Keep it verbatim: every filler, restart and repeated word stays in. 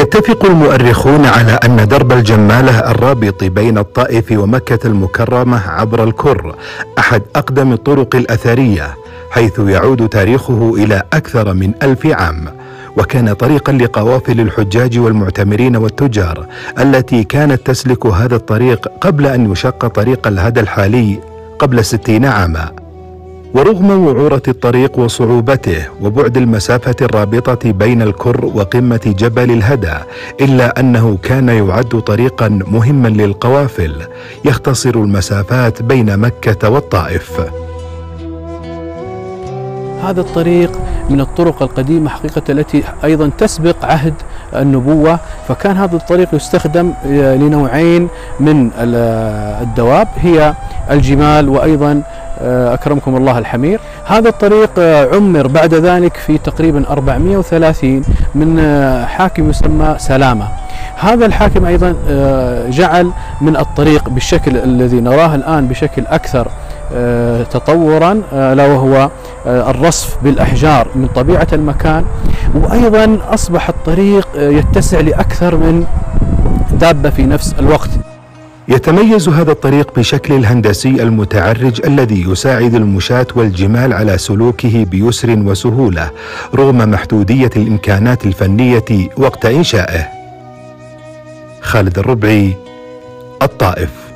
يتفق المؤرخون على أن درب الجمالة الرابط بين الطائف ومكة المكرمة عبر الكر أحد أقدم الطرق الأثرية، حيث يعود تاريخه إلى أكثر من ألف عام، وكان طريقا لقوافل الحجاج والمعتمرين والتجار التي كانت تسلك هذا الطريق قبل أن يشق طريق الهدى الحالي قبل ستين عاما. ورغم وعورة الطريق وصعوبته وبعد المسافة الرابطة بين الكر وقمة جبل الهدى، إلا أنه كان يعد طريقا مهما للقوافل يختصر المسافات بين مكة والطائف. هذا الطريق من الطرق القديمة حقيقة التي أيضا تسبق عهد النبوة، فكان هذا الطريق يستخدم لنوعين من الدواب، هي الجمال وأيضا أكرمكم الله الحمير. هذا الطريق عمر بعد ذلك في تقريبا أربعمئة وثلاثين من حاكم يسمى سلامة. هذا الحاكم أيضا جعل من الطريق بالشكل الذي نراه الآن بشكل أكثر تطورا، لا وهو الرصف بالأحجار من طبيعة المكان، وأيضا أصبح الطريق يتسع لأكثر من دابة في نفس الوقت. يتميز هذا الطريق بشكل الهندسي المتعرج الذي يساعد المشاة والجمال على سلوكه بيسر وسهولة رغم محدودية الإمكانات الفنية وقت إنشائه. خالد الربعي، الطائف.